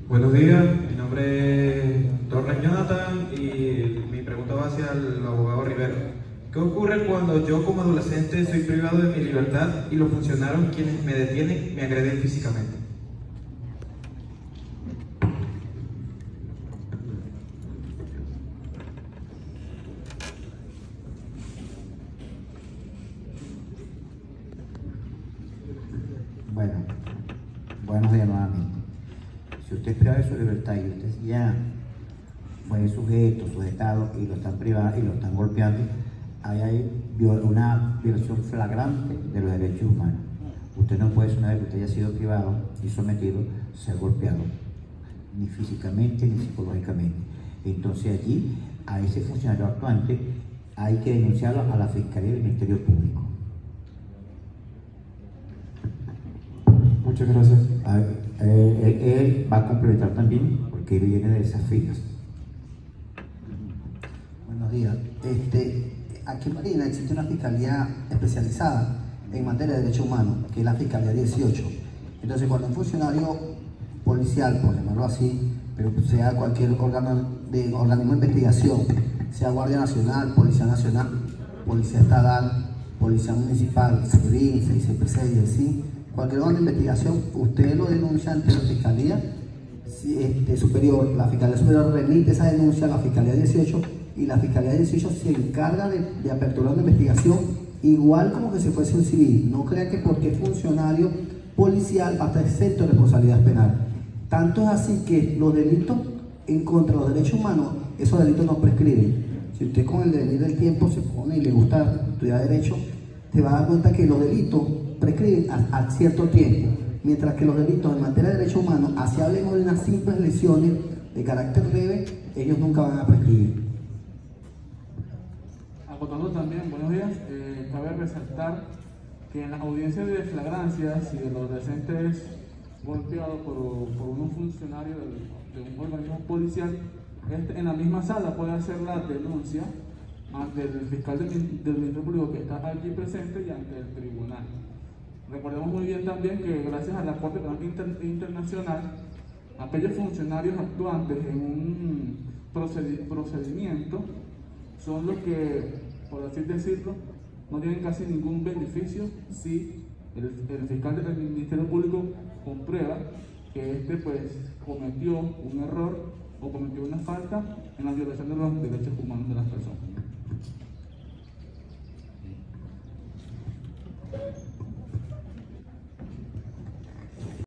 Buenos días, mi nombre es Torres Jonathan y mi pregunta va hacia el abogado Rivero. ¿Qué ocurre cuando yo como adolescente soy privado de mi libertad y los funcionarios quienes me detienen me agreden físicamente? Bueno, buenos días nuevamente. Si usted es privado de su libertad y usted ya fue sujetado y lo están privando y lo están golpeando, ahí hay una violación flagrante de los derechos humanos. Usted no puede, una vez que usted haya sido privado y sometido, ser golpeado, ni físicamente ni psicológicamente. Entonces allí, a ese funcionario actuante, hay que denunciarlo a la Fiscalía del Ministerio Público. Muchas gracias. Él va a complementar también, porque él viene de esas filas. Buenos días. Aquí en Marina existe una fiscalía especializada en materia de derechos humanos, que es la Fiscalía 18. Entonces, cuando un funcionario policial, por llamarlo así, pero sea cualquier organismo de investigación, sea Guardia Nacional, Policía Estatal, Policía Municipal, SEBIN, 6CPC y el SIN, cualquier órgano de investigación, usted lo denuncia ante la Fiscalía Superior. La Fiscalía Superior remite esa denuncia a la Fiscalía 18 y la Fiscalía 18 se encarga de aperturar una investigación igual como que si fuese un civil. No crea que porque es funcionario policial va a estar exento de responsabilidad penal. Tanto es así que los delitos en contra de los derechos humanos, esos delitos no prescriben. Si usted con el devenir del tiempo se pone y le gusta estudiar derecho, te va a dar cuenta que los delitos prescriben a cierto tiempo, mientras que los delitos en materia de derechos humanos, así hablemos de unas simples lesiones de carácter leve, ellos nunca van a prescribir. Acotando también, buenos días, cabe resaltar que en las audiencias de flagrancia, si el adolescente es golpeado por un funcionario de un organismo policial, en la misma sala puede hacer la denuncia ante el fiscal del Ministerio Público que está allí presente y ante el tribunal. Recordemos muy bien también que gracias a la Corte Penal Internacional, aquellos funcionarios actuantes en un procedimiento son los que, por así decirlo, no tienen casi ningún beneficio si el fiscal del Ministerio Público comprueba que cometió un error o cometió una falta en la violación de los derechos humanos de las personas.